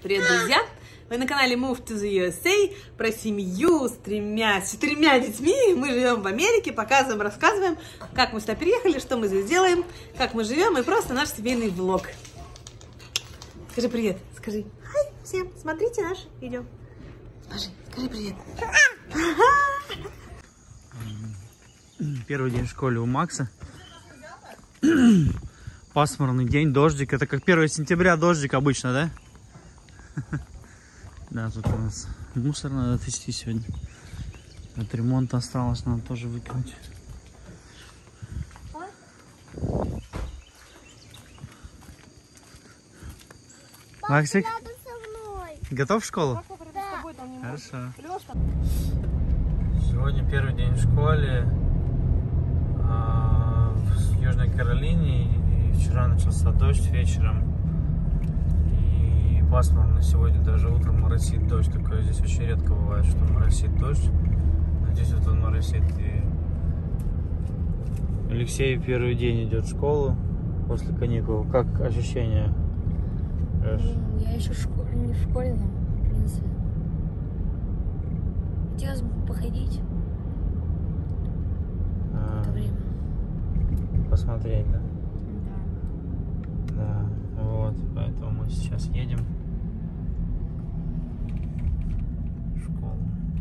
Привет, друзья! Вы на канале Move to the USA про семью с 4 детьми. Мы живем в Америке, показываем, рассказываем, как мы сюда переехали, что мы здесь делаем, как мы живем и просто наш семейный влог. Скажи привет, скажи. Хай всем, смотрите наш видео. Скажи привет. Первый день в школе у Макса. Пасмурный день, дождик. Это как 1 сентября дождик обычно, да? Да, тут у нас мусор надо отвезти сегодня. От ремонта осталось, надо тоже выкинуть. Максик, готов в школу? Да. Хорошо. Сегодня первый день в школе в Южной Каролине. И вчера начался дождь вечером. И пасмурно сегодня, даже утром моросит дождь. Такое здесь очень редко бывает, что моросит дождь. Надеюсь, вот он моросит. И Алексей первый день идет в школу после каникул. Как ощущения? Я еще не в школе, но в принципе. Хотелось бы походить какое-то время. Посмотреть, да? Да. Да, вот, поэтому мы сейчас едем в школу.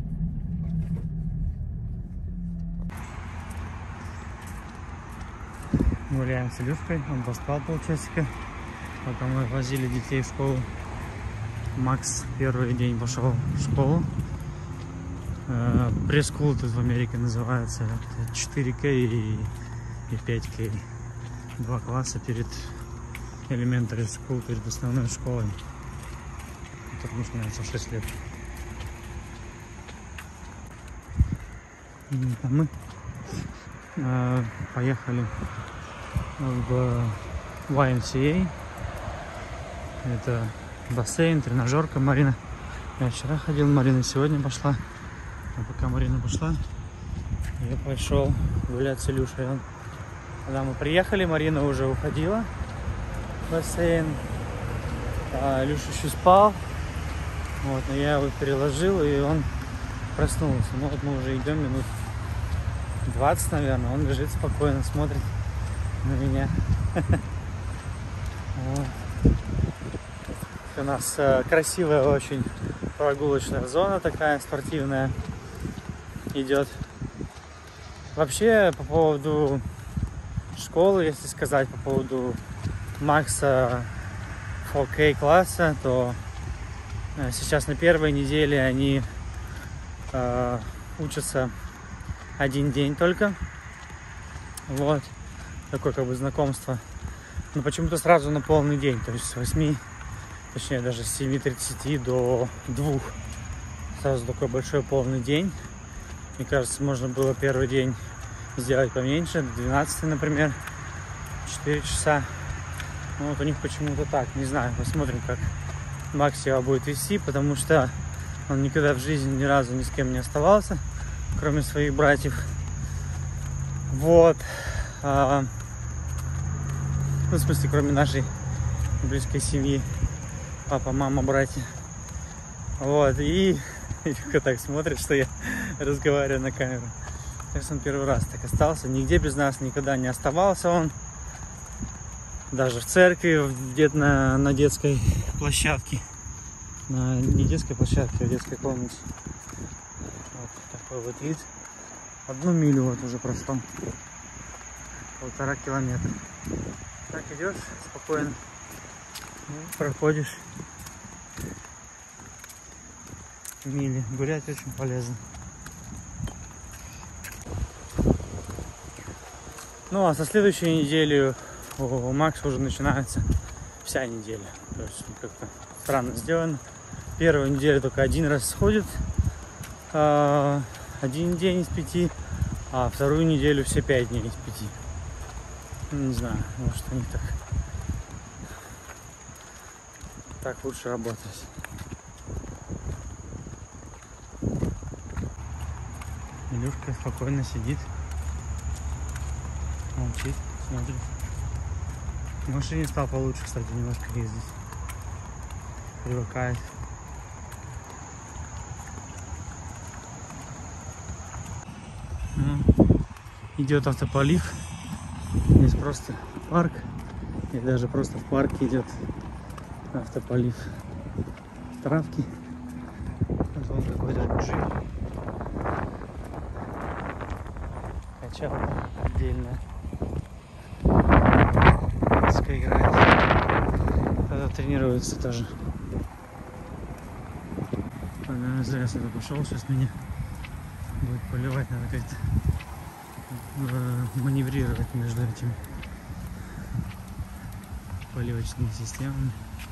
Гуляем с Илюшкой, он поспал полчасика. Пока мы возили детей в школу. Макс первый день пошел в школу. Пресс-скул тут в Америке называется. Это 4К и 5К. 2 класса перед elementary school, перед основной школой. Тут начинается 6 лет. А мы поехали в YMCA. Это бассейн, тренажерка. Марина, я вчера ходил, Марина сегодня пошла. А пока Марина пошла, я пошел гулять с Илюшей. Когда мы приехали, Марина уже уходила в бассейн. А Илюша еще спал. Вот, но я его переложил, и он проснулся. Ну вот мы уже идем минут 20, наверное. Он лежит спокойно, смотрит на меня. У нас красивая очень прогулочная зона такая спортивная идет. Вообще по поводу школы, если сказать, по поводу Макса 4K класса, то сейчас на первой неделе они учатся 1 день только. Вот такое как бы знакомство. Но почему-то сразу на полный день, то есть с 8, точнее даже с 7:30 до 2. Сразу такой большой полный день. Мне кажется, можно было первый день сделать поменьше, до 12, например, 4 часа. Ну вот у них почему-то так, не знаю, посмотрим, как Макс его будет вести, потому что он никогда в жизни ни разу ни с кем не оставался, кроме своих братьев. Вот. Ну, в смысле, кроме нашей близкой семьи. Папа, мама, братья. Вот, и Илюха так смотрит, что я разговариваю на камеру. Кажется, он первый раз так остался. Нигде без нас никогда не оставался он. Даже в церкви, где-то на детской площадке. Не детской площадке, а в детской комнате. Вот такой вот вид. 1 милю вот уже прошло. 1,5 километра. Так идешь спокойно, проходишь мили. Гулять очень полезно. Ну а со следующей недели у Макса уже начинается вся неделя. То есть как-то странно сделано. Первую неделю только 1 раз сходит, 1 день из 5, а вторую неделю все 5 дней из 5. Не знаю, может у них так лучше работать. Илюшка спокойно сидит, молчит, смотрит. В машине стал получше, кстати, немножко ездить. привыкает. Идет автополив. Здесь просто парк. И даже просто в парке идет автополив. Травки. Вот вон какой-то джип. Качалка отдельно. Музыка играет. Кто-то тренируется тоже. Наверное, зря сюда пошел. Сейчас меня будет поливать. Надо как-то маневрировать между этими поливочными системами.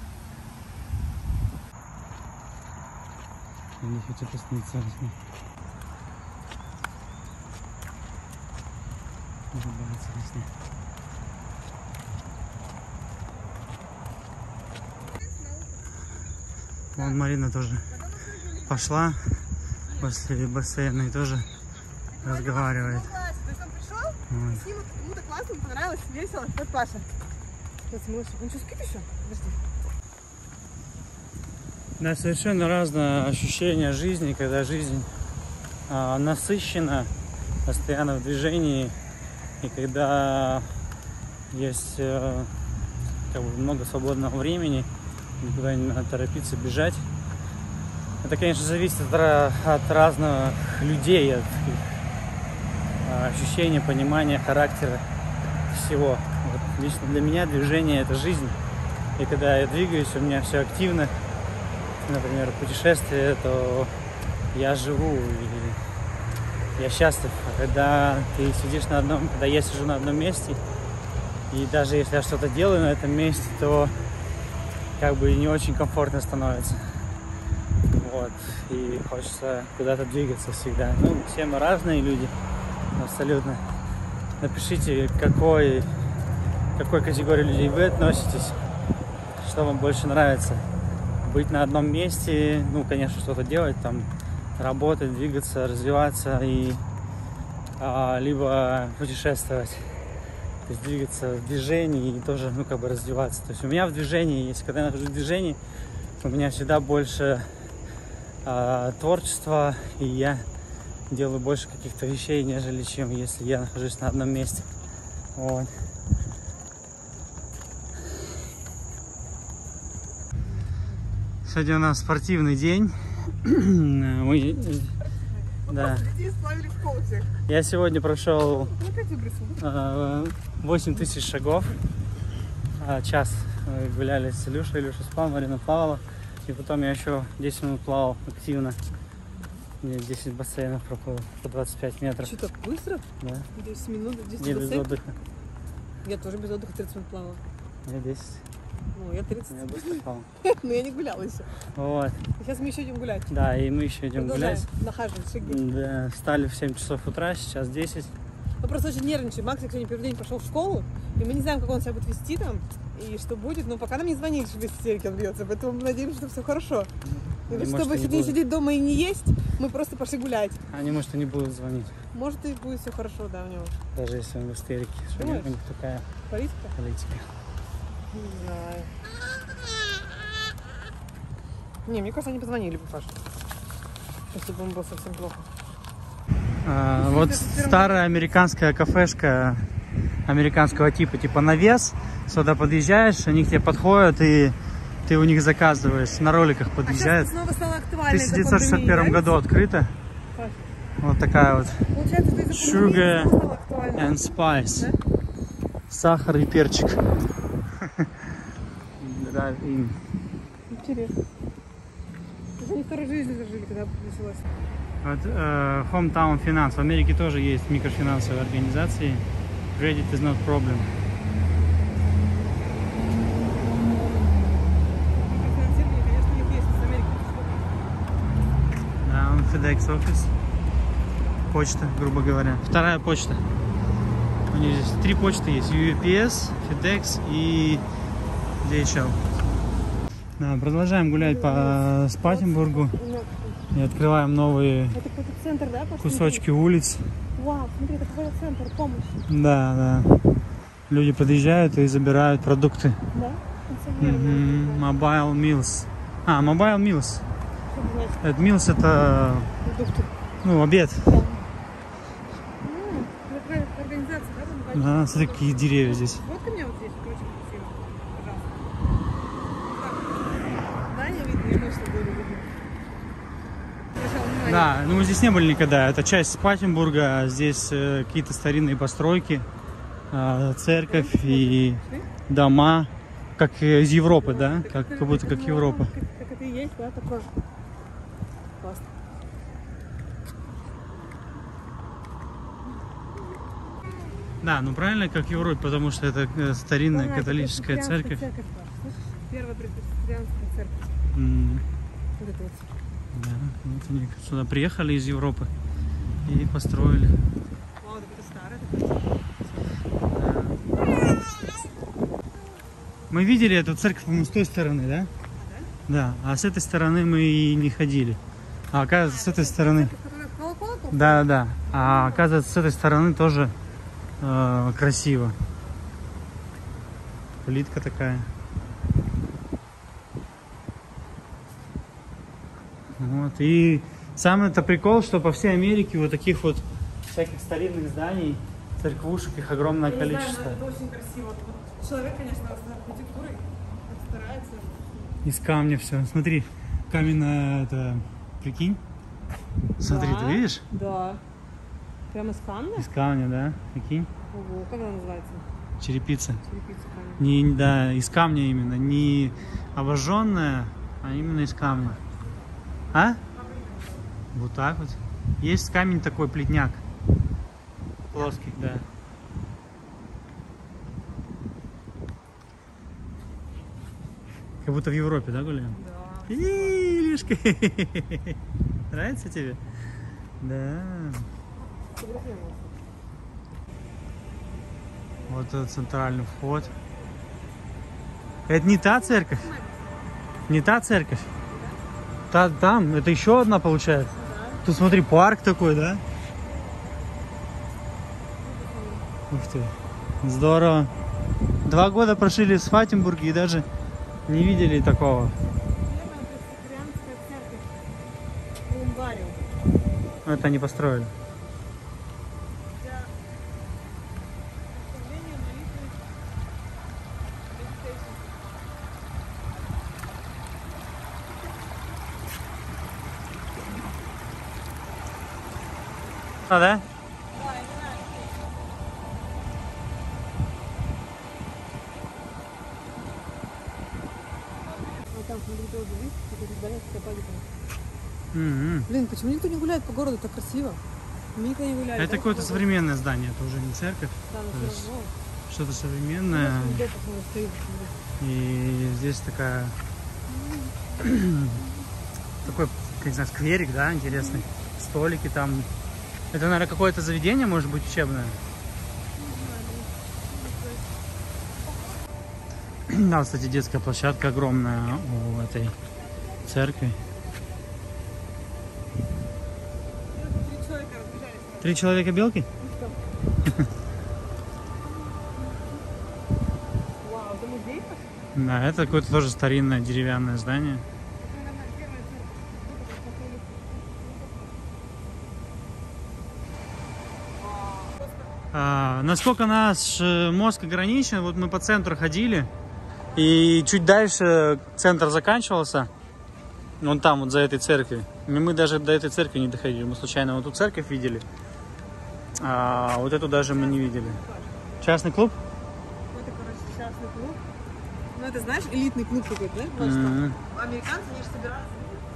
Они хотят остановиться. Улыбается весне. Вон Марина тоже пошла после бассейна и тоже разговаривает. Вот. С ним кому-то классно, понравилось, весело. Вот Паша. Он что, спит еще? Подожди. Да, совершенно разное ощущение жизни, когда жизнь насыщена, постоянно в движении, и когда есть как бы много свободного времени, никуда не надо торопиться, бежать. Это, конечно, зависит от разных людей, от их ощущения, понимания, характера, всего. Вот, лично для меня движение — это жизнь. И когда я двигаюсь, у меня все активно. Например, путешествие, то я живу и я счастлив. А когда ты сидишь когда я сижу на одном месте, и даже если я что-то делаю на этом месте, то как бы не очень комфортно становится. Вот. И хочется куда-то двигаться всегда. Ну, все мы разные люди, абсолютно. Напишите, к какой категории людей вы относитесь, что вам больше нравится. Быть на одном месте, ну, конечно, что-то делать, там, работать, двигаться, развиваться, и либо путешествовать, то есть двигаться в движении и тоже, ну, как бы развиваться. То есть у меня в движении, если когда я нахожусь в движении, у меня всегда больше творчества, и я делаю больше каких-то вещей, нежели чем если я нахожусь на одном месте. Вот. Сегодня у нас спортивный день. Да. Я сегодня прошел 8000 шагов. Час мы гуляли с Илюшей. Илюша спал, Марина плавала. И потом я еще 10 минут плавал активно. 10 бассейнов проплыл по 25 метров. Что, так быстро? Да. 10 минут, 10 Не без бассейн? отдыха. Я тоже без отдыха 30 минут плавала. Я 10. Ну, я 30. Я быстро плавал. Но я не гуляла еще. Вот. Сейчас мы еще идем гулять. Да, и мы еще идем Продолжаем гулять. нахаживать шаги. Да, встали в 7 часов утра, сейчас 10. Мы просто очень нервничаем. Макс сегодня первый день пошел в школу, и мы не знаем, как он себя будет вести там, и что будет. Но пока нам не звонили, что в истерике он бьется, поэтому мы надеемся, что все хорошо. И вот, чтобы не сидеть дома и не есть, мы просто пошли гулять. Они, может, и не будут звонить. Может, и будет все хорошо, да, у него. Даже если он в истерике. Что у них такая Политика? Не знаю. Не, мне кажется, они позвонили бы, Паша. Если бы он был совсем плохо. Вот старая американская кафешка американского типа навес. Сюда подъезжаешь, они к тебе подходят, и ты у них заказываешь. На роликах подъезжают. А сейчас снова стало актуально. В 1961 году открыто. Паш. Вот такая вот. Получается, ты Sugar and spice. Да? Сахар и перчик. Интересно. Они второй жизнью зажили, когда началось. Вот Hometown Finance. В Америке тоже есть микрофинансовые организации. Credit is not problem. Финансирование, конечно, у них есть из Америки. Да, он FedEx офис. Почта, грубо говоря. Вторая почта. У них здесь 3 почты есть. UPS, FedEx и DHL. Да, продолжаем гулять по Спатенбургу. И открываем новые центр, да, кусочки улиц. Вау, смотри, это какой центр помощи. Да, да. Люди подъезжают и забирают продукты. Да? Mobile Meals. А, Mobile Meals. Это Meals это, Продукты. ну, обед. Организация, да? Да, смотри, какие деревья здесь. Вот ко мне вот здесь, очень красиво. Пожалуйста. Да, не видно, что было видно. Да, ну мы здесь не были никогда. Это часть Спатенбурга. Здесь какие-то старинные постройки, церковь и дома, как из Европы, да? Как будто как Европа. Как это и есть, да, такое. Классно. Да, ну правильно, как в Европе, потому что это старинная католическая церковь. Первая пресвитерианская церковь. Вот это вот. Да, вот они сюда приехали из Европы и построили. Вау, так это старое. Мы видели эту церковь, по-моему, с той стороны, да? Да, а с этой стороны мы и не ходили. А оказывается, с этой стороны... Да. А оказывается, с этой стороны тоже красиво. Плитка такая. Вот. И самый это прикол, что по всей Америке вот таких вот всяких старинных зданий, церквушек, их огромное количество. Знаю, это очень красиво. Вот человек, конечно, с архитектурой старается. Из камня все. Смотри, каменная, это, прикинь. Смотри, Да, ты видишь? Да. Прямо из камня? Из камня, да? Прикинь. Ого, как она называется? Черепица. Черепица камня. Не, да, из камня именно. Не обожженная, а именно из камня. А? Вот так вот. Есть камень такой, плетняк. Плоский, да. Как будто в Европе, да, гуляем? Да. Илюшка. Нравится тебе? Да. Вот это центральный вход. Это не та церковь? Не та церковь? Там, это еще одна получается. Тут смотри, парк такой, да? Ух ты. Здорово. 2 года прожили в Спатенбурге и даже не видели такого. Это они построили. А, да? Там, смотри, тоже, видишь, какое-то здание с католиками. М-м. Блин, почему никто не гуляет по городу так красиво? Мы никогда не гуляли. Это да, какое-то по городу? современное здание, это уже не церковь. Да, То но есть всё равно. что-то современное. Где посмотри, стоит, посмотри. И здесь такая такой, как не знаю, скверик, да, интересный. Столики там. Это, наверное, какое-то заведение, может быть, учебное. Да, кстати, детская площадка огромная у этой церкви. 3 человека разбежались. 3 человека белки? Вау, это музей? Да, это какое-то тоже старинное деревянное здание. Насколько наш мозг ограничен, вот мы по центру ходили, и чуть дальше центр заканчивался, вон там, вот за этой церковью. И мы даже до этой церкви не доходили, мы случайно вот эту церковь видели, а вот эту даже мы не видели. Частный клуб? Это, короче, частный клуб. Ну, это, знаешь, элитный клуб какой-то, да? Вот что. Американцы, они же собираются.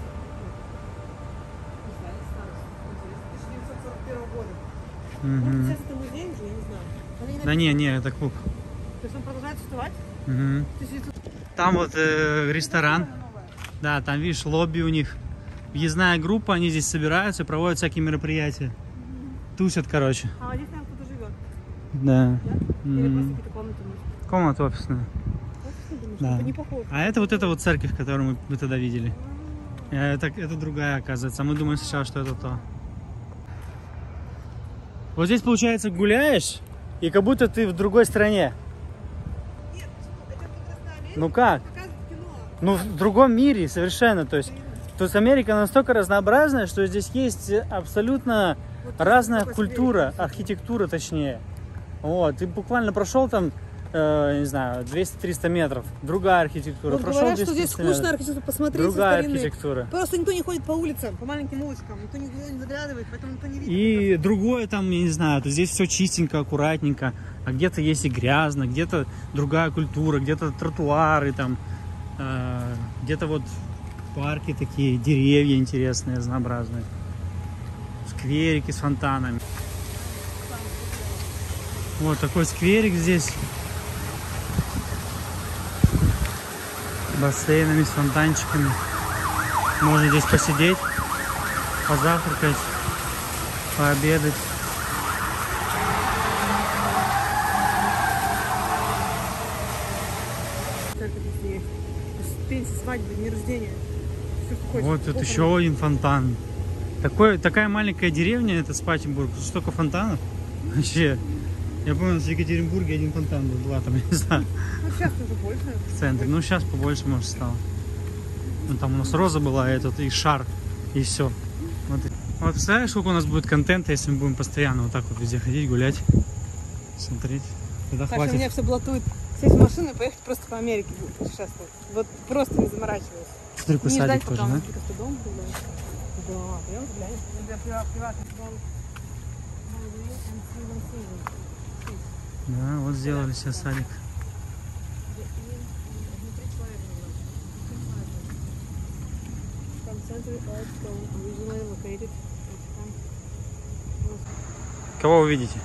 Не знаю, старость. 1941 года. Может, сейчас это музей уже, я не знаю. Да не, это клуб. То есть он продолжает существовать? Мгм. То есть если- Там вот ресторан. Да, там, видишь, лобби у них. Въездная группа, они здесь собираются, проводят всякие мероприятия. Тусят, короче. А здесь, наверное, кто-то живет, Да. да? Или просто какие-то комнаты есть? Комната офисная. Офисные, думаешь? Да. Это не похоже. А это вот церковь, которую мы тогда видели. Это другая, оказывается. А мы думаем сначала, что это то. Вот здесь, получается, гуляешь, и как будто ты в другой стране. Нет, это прекрасная аллея. Ну как? Показывают кино. ну, в другом мире совершенно. То есть Америка настолько разнообразная, что здесь есть абсолютно разная культура, архитектура точнее. Вот, ты буквально прошел там, не знаю, 200-300 метров, другая архитектура. Вот прошел говорят, что здесь скучная архитектура, посмотрите, другая старинные. архитектура. Просто никто не ходит по улицам, по маленьким улочкам, никто не заглядывает, поэтому никто не видит. И другое там, я не знаю, то здесь все чистенько, аккуратненько, а где-то есть и грязно, где-то другая культура, где-то тротуары там, где-то вот парки такие, деревья интересные, разнообразные, скверики с фонтанами. Вот такой скверик здесь, бассейнами, с фонтанчиками. Можно здесь посидеть, позавтракать, пообедать. Пенсия, свадьбы, дни рождения. Все, что хочешь. Вот тут еще один фонтан. Такая маленькая деревня, это Спатенбург. Столько фонтанов. Вообще. Я помню, в Екатеринбурге один фонтан был, два там, я не знаю. Ну, сейчас уже больше. В центре. Ну, сейчас побольше, может, стало. Ну, там у нас роза была, этот, и шар, и все. Вот представляешь, сколько у нас будет контента, если мы будем постоянно вот так вот везде ходить, гулять, смотреть. Тогда Саша, хватит. меня все блатует. Сесть в машину и поехать просто по Америке путешествовать. Вот просто не заморачиваясь. Смотри, Не садик ждать, тоже, пока да? он какой-то дом будет. Да, прям глянь. Приватный дом. Да, вот сделали себе садик. Кого вы видите?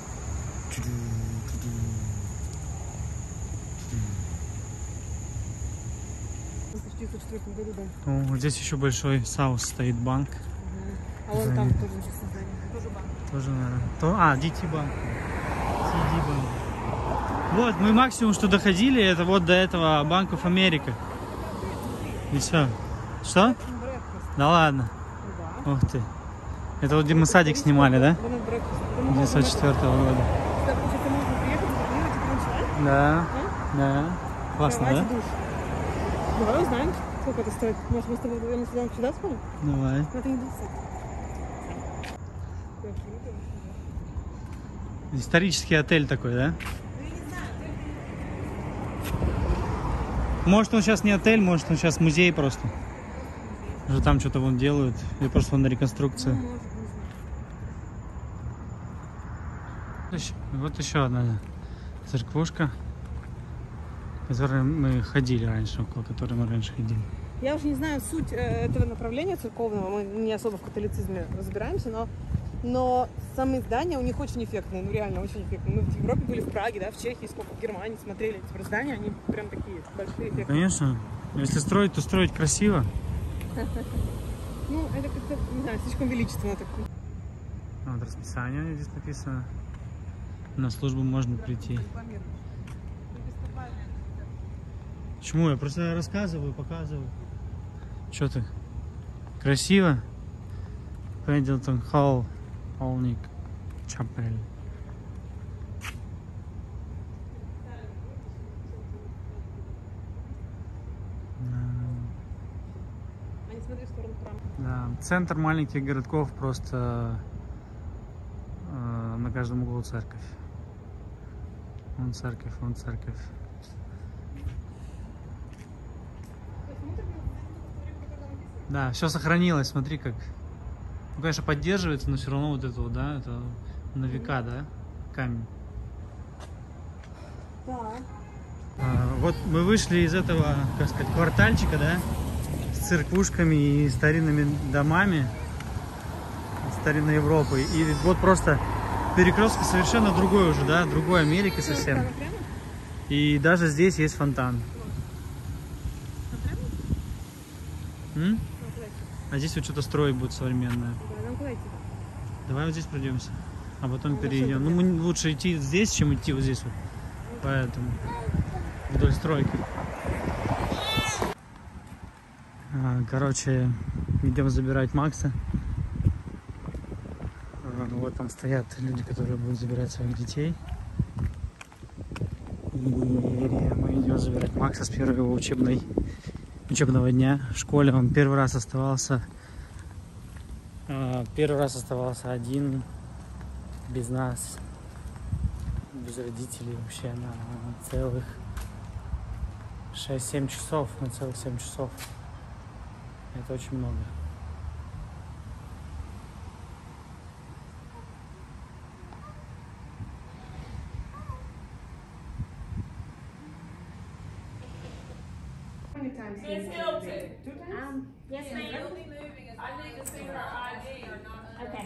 В 1904 году, да. О, вот здесь еще большой Саус стоит банк. А вон там тоже интересное здание. Тоже банк. Тоже, наверное. DT банк. TD банк. Вот, мы максимум, что доходили, это вот до этого Bank of America. И все. Что? Да ладно. Да. Ух ты. Это вот где мы садик снимали, да? 1904 года. Сюда, получается, можно приехать, запланировать и потом Да. Да. Классно, да? душ. Давай узнаем, сколько это стоит. Может, мы с тобой вдвоем сюда сходим? Давай. Но это не 20. Исторический отель такой, да? Может, он сейчас не отель, может, он сейчас музей просто. Уже там что-то вон делают. Или просто вон на реконструкцию. Вот еще одна церквушка, в которой мы ходили раньше, около которой мы раньше ходили. Я уже не знаю суть этого направления церковного, мы не особо в католицизме разбираемся, но сами здания у них очень эффектные, ну реально очень эффектные. Мы в Европе были, в Праге, да, в Чехии, сколько в Германии смотрели эти здания, они прям такие большие, эффектные. Конечно, если строить, то строить красиво. Ну, это как-то, не знаю, слишком величественно так. Вот расписание у них здесь написано. На службу можно прийти. Почему? Я просто рассказываю, показываю. Что ты? Красиво? Пендлтон Холл, Олник, Чапель. Да, центр маленьких городков, просто на каждом углу церковь. Вон церковь, вон церковь. Да, все сохранилось, смотри как. Ну, конечно, поддерживается, но все равно вот это вот, да, это на века, да, камень. Да. Вот мы вышли из этого, как сказать, квартальчика, да, с церквушками и старинными домами старинной Европы. И вот просто перекресток совершенно другой уже, да, другой Америки совсем. И даже здесь есть фонтан. А здесь вот что-то строить будет современное. Давай вот здесь пройдемся, а потом перейдем. Ну, мы лучше идти здесь, чем идти вот здесь вот. Поэтому вдоль стройки. Короче, идем забирать Макса. Вот там стоят люди, которые будут забирать своих детей. И мы идем забирать Макса с первой его учебной учебного дня в школе. Он первый раз оставался один, без нас, без родителей вообще на целых 6-7 часов, на целых 7 часов. Это очень много. Yes, ma'am. I need to see her ID or not. Okay.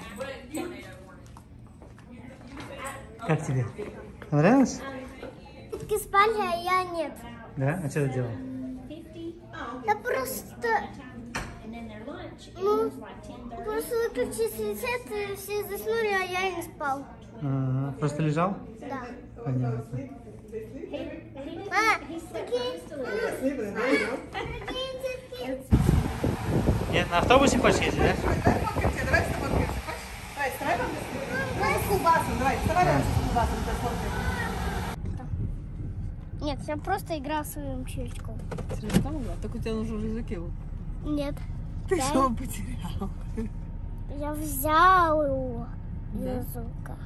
Как тебе? Понравилось? Ты спали, а я нет. Да? А что ты делал? Я просто... Ну, просто выключили свет, и все заснули, а я не спал. Просто лежал? Да. Понятно. Нет, на автобусе хочешь ездить, да? Давай с тобой Давай, вставай там. Давай с Кубасом, давай, вставай рядом с Кубасом. Нет, я просто играл своим червячком. Червячком играл? Так у тебя уже в рюкзаке был. Нет. Ты что потерял? Я взял его из Да? рюкзака.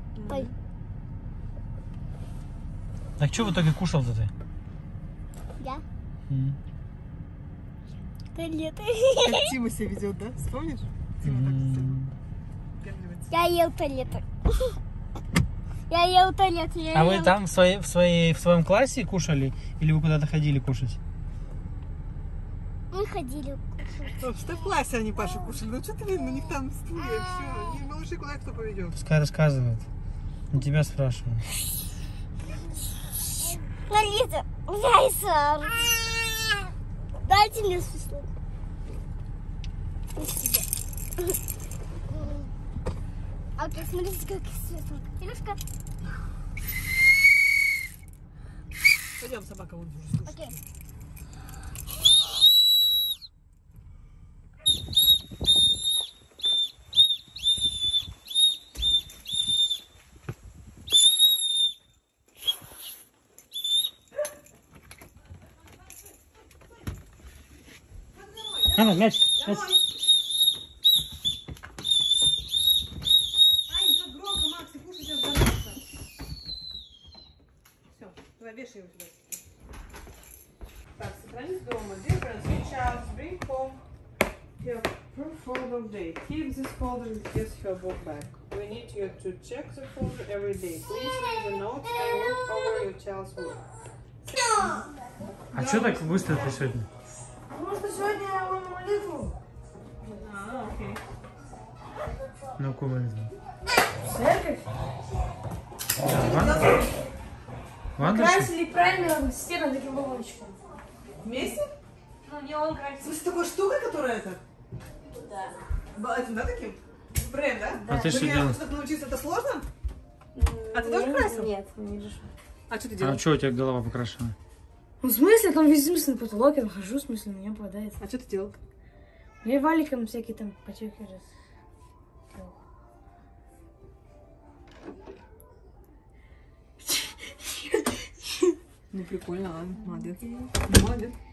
Так что в итоге кушал-то ты? Я? Как Тима себя ведет, да? Вспомнишь? Тима так себя. Я ел туалеты. Я ел туалеты. А вы там в своем классе кушали? Или вы куда-то ходили кушать? Мы ходили. Что в классе они, Паша, кушали? Ну что ты видно, у них там стулья, все. И малыши куда кто поведет? Пускай рассказывают. У тебя спрашиваю. Лолита, яйца. Дайте мне свисток. А вот смотрите, как свисток. Илюшка. Пойдем, собака вон уже слушает. Окей. Мяч. Ань, как громко, Макс, и кушать сейчас заносится. Все, давай вешай его туда. Так, сохранись дома. Dear friends, reach out, bring home your folder of day. Keep this folder in case your book back. We need you to check the folder every day. Please read the notes and look over your child's work. А что так быстро ты сегодня? Потому что сегодня я вам молитву. Окей. Ну, молитву. Церковь? Красили правильно стену таким баллончиком. Вместе? Ну, не он В красил. смысле, такой штукой, которая это? Да. Этим, да, таким? Бренд, да? А ты что Блин, делал? так научиться, это сложно? А ты тоже красил? Нет, не видишь. А что ты А делал? что у тебя голова покрашена? Ну, в смысле? Там весь смысл на потолок, я там хожу, в смысле, на меня попадает. А что ты делал? Я валиком всякие там потеки раз. Ну, прикольно, ладно, молодец. Молодец.